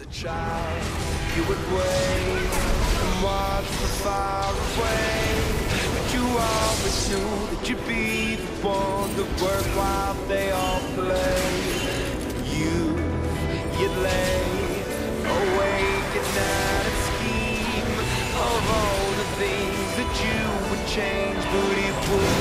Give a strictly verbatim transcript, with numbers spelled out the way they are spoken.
child, you would wait and watch from far away. But you always knew that you'd be the one to work while they all play. You, you'd lay awake at night and scheme of all the things that you would change, but it would